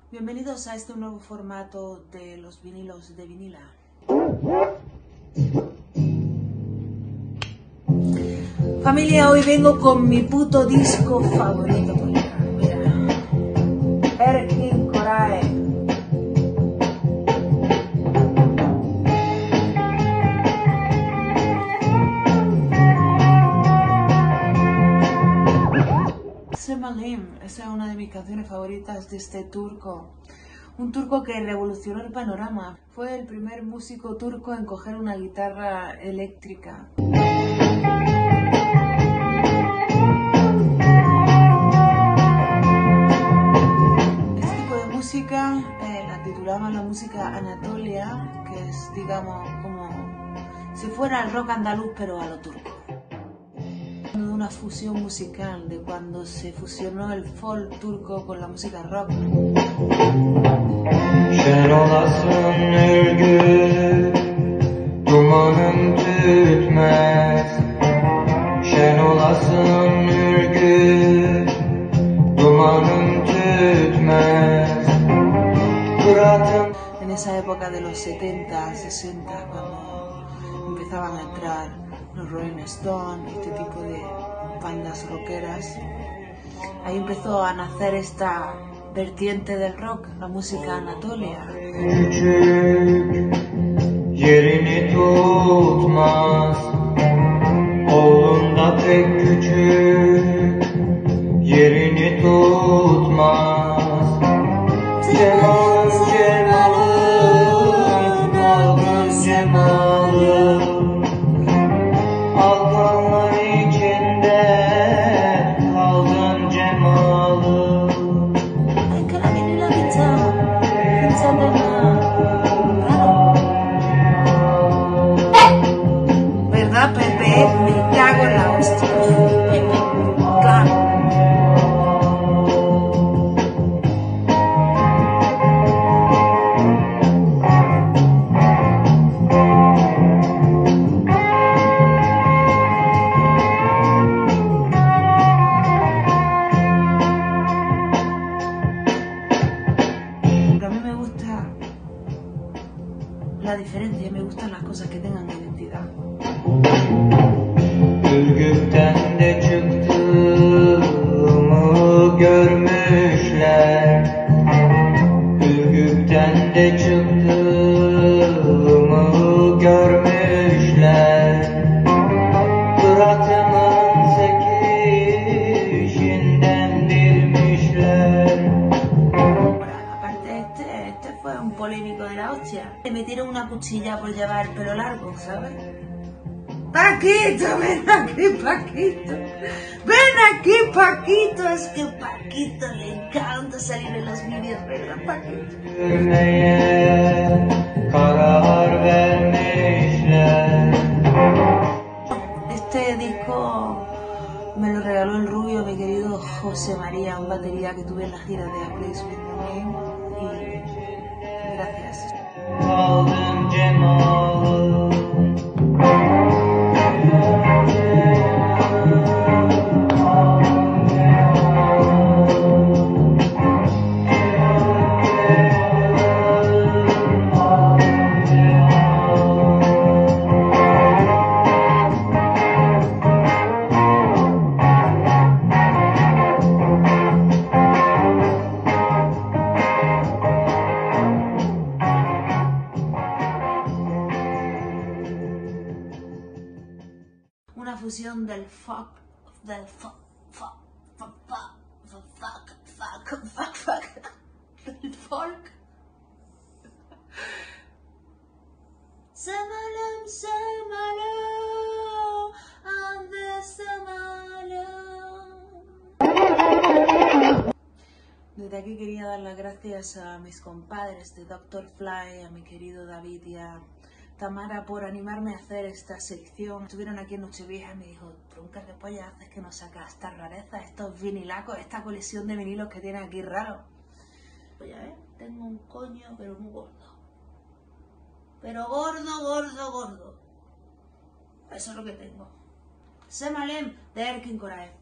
Bienvenidos a este nuevo formato de los vinilos de vinila. Familia, hoy vengo con mi puto disco favorito. Mira, Erkin Koray. Semalim, esa es una de mis canciones favoritas de este turco. Un turco que revolucionó el panorama. Fue el primer músico turco en coger una guitarra eléctrica. Este tipo de música la titulaban la música Anatolia, que es, digamos, como si fuera el rock andaluz pero a lo turco. De una fusión musical, de cuando se fusionó el folk turco con la música rock. Şen olasın ürgüp, dumanın tütmez. Şen olasın ürgüp, dumanın tütmez. Fırat'ın... En esa época de los 70, 60, cuando empezaban a entrar los Rolling Stones, este tipo de bandas rockeras, ahí empezó a nacer esta vertiente del rock, la música Anatolia. Küçük, yerini tutmaz. Oğlun da pek küçük, yerini tutmaz. Cemalım, cemalım, aldın cemalım. Alkanlar içinde kaldın cemalım. Ay, que la viene la guitarra, ¿verdad, Pepe? Me cago en la hostia. Claro. Pero a mí me gusta la diferencia, me gustan las cosas que tengan identidad. Ürgüp'ten de çıktığımı görmüşler. Ürgüp'ten de çıktığımı görmüşler. Fırat'ımın sekişinden bilmişler. Aparte, este fue un polémico de la hostia. Le metieron una cuchilla por llevar el pelo largo, ¿sabes? Paquito, ven aquí, Paquito. Ven aquí, Paquito. Es que Paquito le encanta salir en los vídeos, ¿verdad, Paquito? Görmeye karar vermişler. Este disco me lo regaló el rubio, mi querido José María, un batería que tuve en la gira de A Place With No Name. Y gracias. Aldın cemalım. Una fusión del fuck, del folk. Semalim, semalim, ande semalim. Desde aquí quería dar las gracias a mis compadres de Dr. Fly, a mi querido David y a Tamara por animarme a hacer esta sección. Estuvieron aquí en Nochevieja y me dijo, tronca, ¿qué polla haces que nos sacas estas rarezas, estos vinilacos, esta colección de vinilos que tiene aquí raro? Pues ya ves, tengo un coño pero muy gordo. Pero gordo, gordo, gordo. Eso es lo que tengo. Semalim de Erkin Koray.